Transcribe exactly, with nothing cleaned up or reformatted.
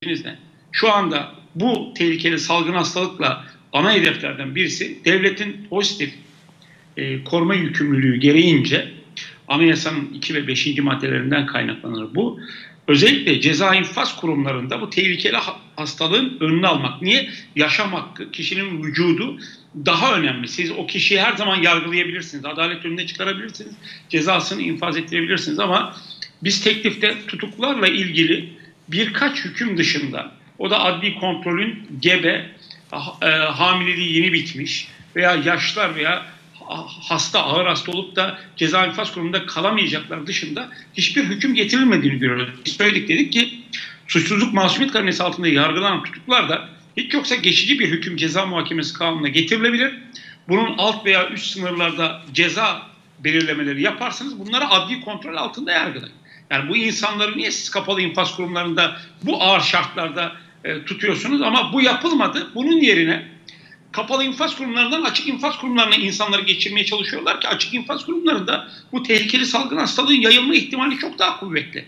ne? Şu anda bu tehlikeli salgın hastalıkla ana hedeflerden birisi devletin pozitif e, koruma yükümlülüğü gereğince anayasanın iki ve beşinci maddelerinden kaynaklanır bu. Özellikle ceza infaz kurumlarında bu tehlikeli hastalığın önünü almak. Niye? Yaşam hakkı, kişinin vücudu daha önemli. Siz o kişiyi her zaman yargılayabilirsiniz, adalet önüne çıkarabilirsiniz, cezasını infaz ettirebilirsiniz ama biz teklifte tutuklarla ilgili birkaç hüküm dışında, o da adli kontrolün gebe, e, hamileliği yeni bitmiş veya yaşlılar veya hasta, ağır hasta olup da ceza infaz kurumunda kalamayacaklar dışında hiçbir hüküm getirilmediğini görüyoruz. Biz söyledik, dedik ki suçsuzluk masumiyet karinesi altında yargılanan tutuklar da hiç yoksa geçici bir hüküm ceza muhakemesi kanununa getirilebilir. Bunun alt veya üst sınırlarda ceza belirlemeleri yaparsınız. Bunları adli kontrol altında yargılayın. Yani bu insanları niye siz kapalı infaz kurumlarında bu ağır şartlarda e, tutuyorsunuz ama bu yapılmadı. Bunun yerine kapalı infaz kurumlarından açık infaz kurumlarına insanları geçirmeye çalışıyorlar ki açık infaz kurumlarında bu tehlikeli salgın hastalığın yayılma ihtimali çok daha kuvvetli.